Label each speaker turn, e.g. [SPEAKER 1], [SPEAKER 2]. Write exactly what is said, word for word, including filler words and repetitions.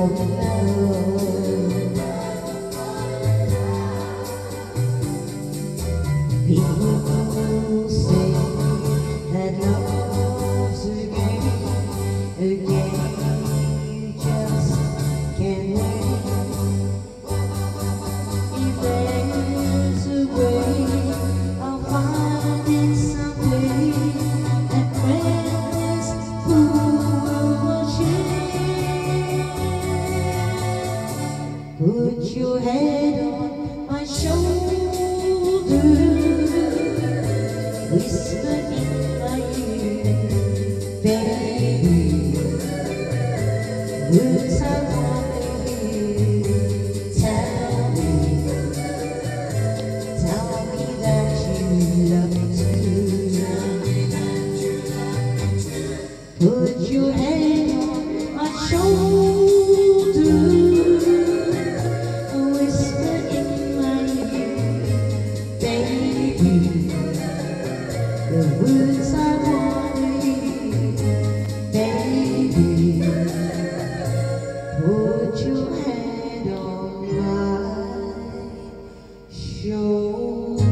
[SPEAKER 1] People say that love's a game, a game you just can't win. If there's a way, I'll find it someday. And when this fool watching, put your head on my shoulder. Whisper in my ear, baby, words I wanna hear. Tell me, tell me that you love me too. Put your hand on my shoulder, whisper in my ear, baby, the words I wanna hear, baby. Put your hand on my shoulder.